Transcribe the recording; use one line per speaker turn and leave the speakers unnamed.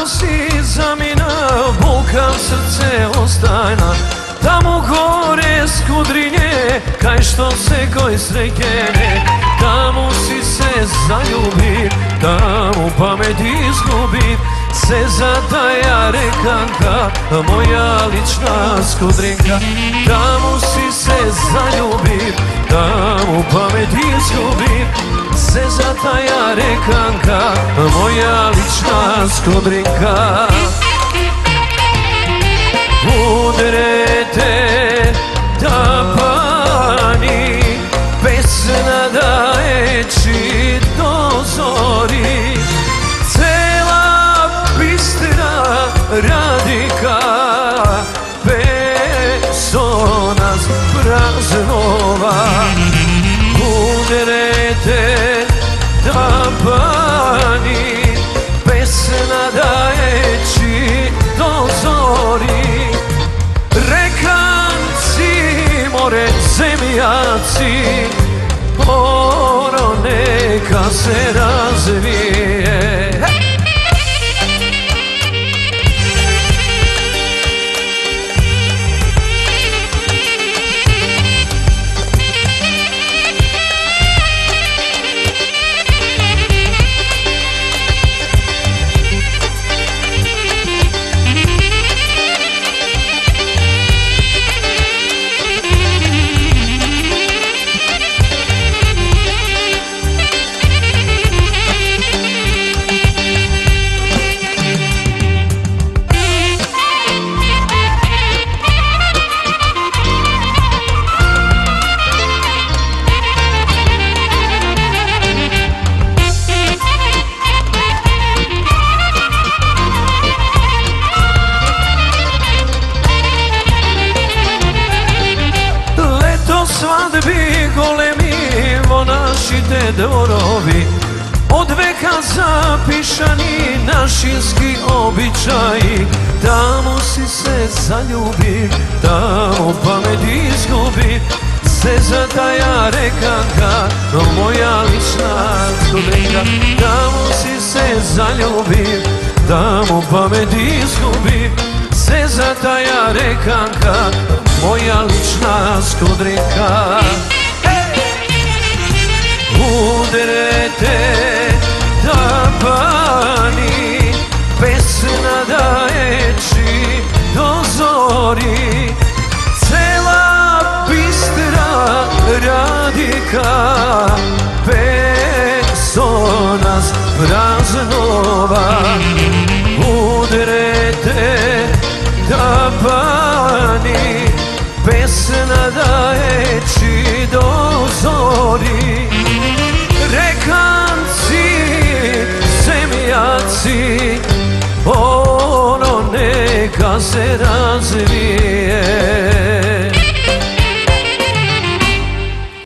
si zamina, bulka srce ostajna. Tamo gore skudrinje, kaj što se koji srekene. Tamo si se zaljubi, tamo pamet izgubi. Se zataja rekanka, moja lična skudrinka. Tamo si se zaljubi, tamo pamet izgubi. Se zataja rekanka, moja lična skudrinka. Udrete da pani, pesna dajeći do zori. Cela bistra radika, personas praznova. Udrete da pani, pesna dajeći do zori. More, zemljaci, ono neka se razvije. Svadbi golemi, monašite dvorovi, od veka zapišani našinski običaji. Tamo si se zaljubi, tamo pamet izgubi. Se zataja rekanka, moja lična skudrinka. Tamo si se zaljubi, tamo pamet izgubi. Se zataja rekanka, moja lična skudrinka. Udrete da pani, pesna dajeći do zori. Cela bistra radika, personas praznova. Udrete da pani, pesna dajeći do zori. Rekanci, zemljaci, ono neka se